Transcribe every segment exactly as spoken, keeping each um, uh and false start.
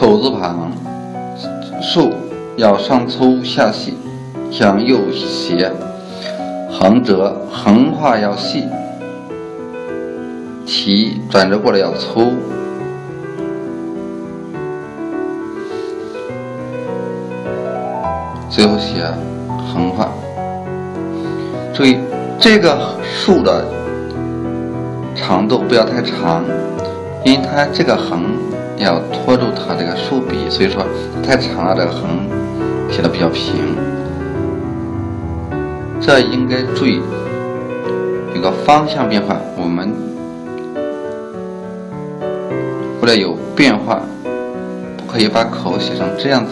手字旁，竖要上粗下细，向右斜，横折横画要细，提转折过来要粗，最后写横画。注意这个竖的长度不要太长，因为它这个横要拖住它这个竖笔，所以说太长了，这个横写的比较平。这应该注意有个方向变化，我们为了有变化，不可以把口写成这样子。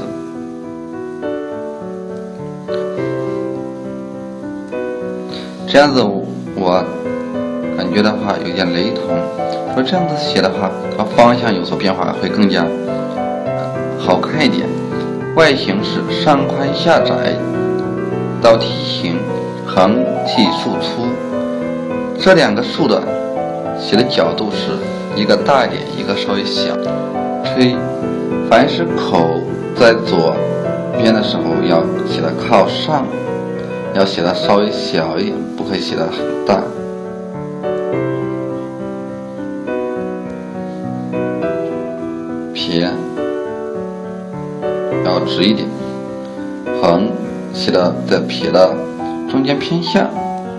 这样子我感觉的话有点雷同，说这样子写的话，它方向有所变化，会更加好看一点。外形是上宽下窄，倒梯形，横细竖粗。这两个竖的写的角度是一个大一点，一个稍微小。所以凡是口在左边的时候要写的靠上，要写的稍微小一点，不可以写的很大。撇要直一点，横写的在撇的中间偏下，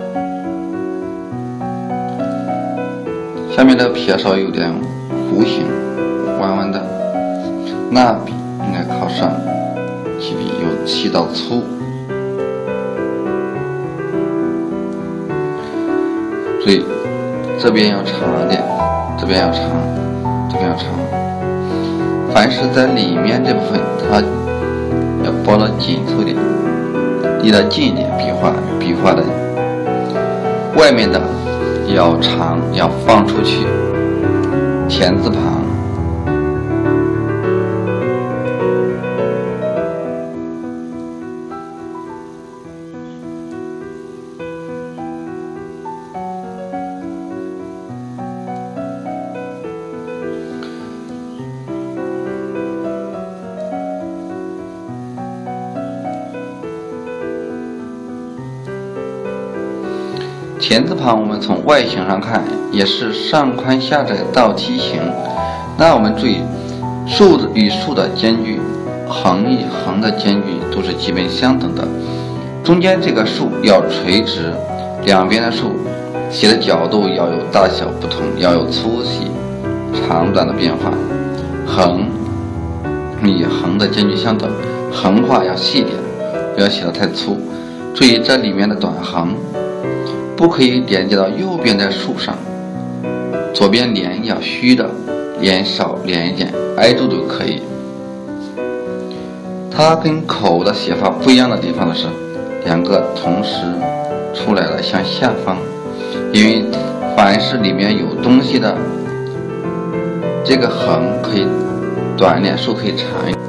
下面的撇稍微有点弧形，弯弯的。捺笔应该靠上，起笔由细到粗。所以这边要长一点，这边要长，这边要长。凡是在里面这部分，它要包得紧凑一点，离得近一点，笔画笔画的外面的要长，要放出去。田字旁，田字旁我们从外形上看也是上宽下窄倒梯形。那我们注意竖与竖的间距，横与横的间距都是基本相等的。中间这个竖要垂直，两边的竖写的角度要有大小不同，要有粗细长短的变化。横与横的间距相等，横画要细点，不要写得太粗。注意这里面的短横不可以连接到右边的竖上，左边连要虚的，连少连一点，挨住就可以。它跟口的写法不一样的地方的是，两个同时出来了向下方，因为凡是里面有东西的，这个横可以短一点，竖可以长一点。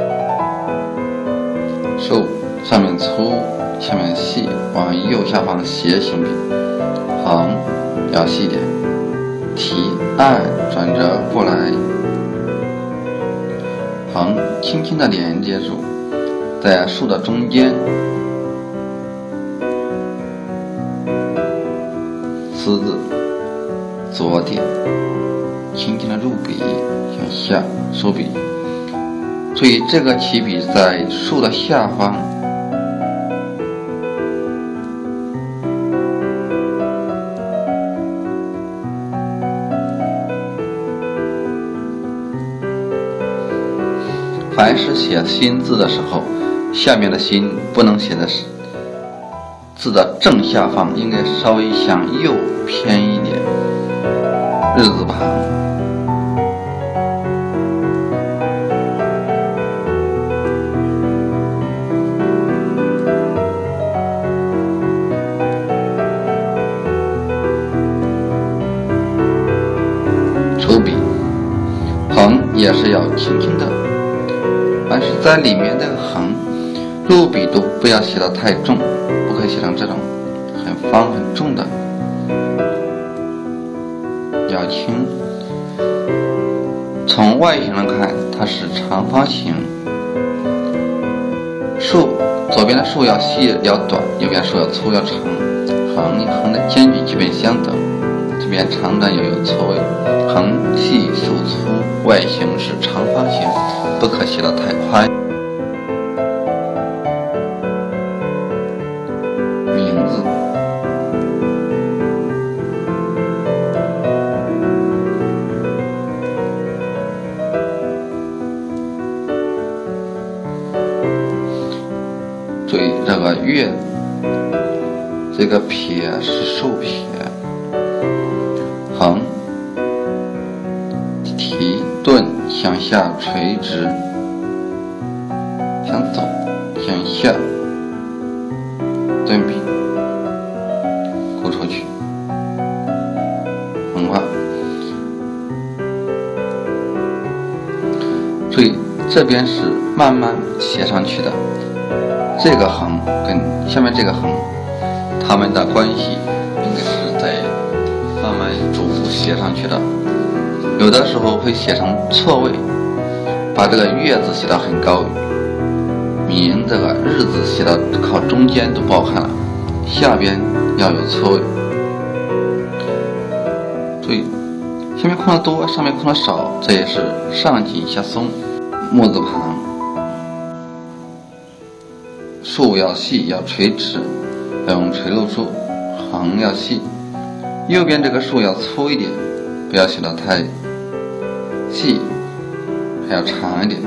竖上面粗，下面细，往右下方斜行笔，横要细一点，提按转折过来，横轻轻的连接住，在竖的中间，丝字左点，轻轻的入笔，向下收笔。注意这个起笔在竖的下方。凡是写心字的时候，下面的心不能写的是字的正下方，应该稍微向右偏一点。日字旁，抽笔，横也是要轻轻的。凡是在里面这个横，入笔都不要写得太重，不可以写成这种很方很重的，要轻。从外形上看， 它是长方形。竖左边的竖要细要短，右边竖要粗要长，横与横的间距基本相等，这边长短要有错位，横细竖粗，外形是长方形，不可写得太宽。名字注意这个月，这个撇是竖撇，横提顿向下垂直，向左向下顿平，勾出去，横画。注意这边是慢慢写上去的。这个横跟下面这个横，它们的关系应该是在慢慢逐步写上去的。有的时候会写成错位，把这个月字写到很高，明这个日字写到靠中间都包含了，下边要有错位。注意，下面空的多，上面空的少，这也是上紧下松。木字旁。竖要细，要垂直，要用垂露竖；横要细，右边这个竖要粗一点，不要写得太细，还要长一点。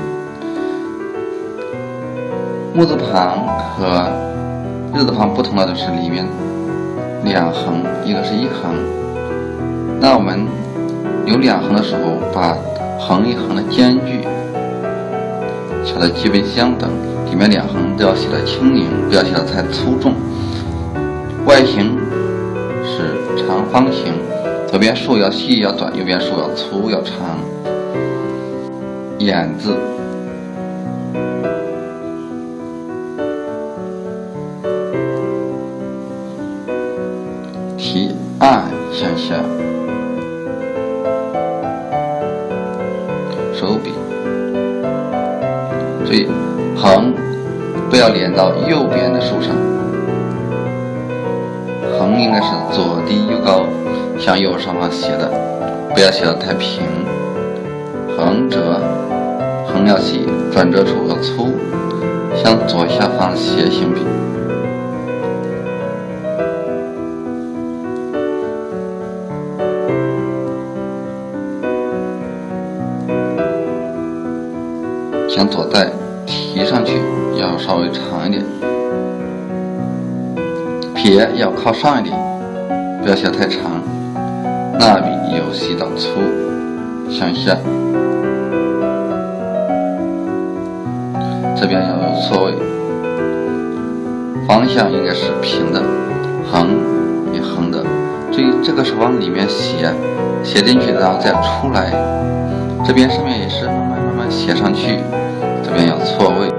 木字旁和日字旁不同的就是里面两横，一个是一横。那我们有两横的时候，把横一横的间距写得基本相等。里面两横都要写得轻盈，不要写得太粗重。外形是长方形，左边竖要细要短，右边竖要粗要长。眼字提按向下，手笔注意横不要连到右边的竖上，横应该是左低右高，向右上方写的，不要写得太平。横折，横要细，转折处要粗，向左下方斜行笔。向左带提上去要稍微长一点，撇要靠上一点，不要写太长。捺笔由细到粗，向下，这边要有错位，方向应该是平的，横与横的。注意这个是往里面写，写进去然后再出来，这边上面也是慢慢慢慢写上去，这边要错位。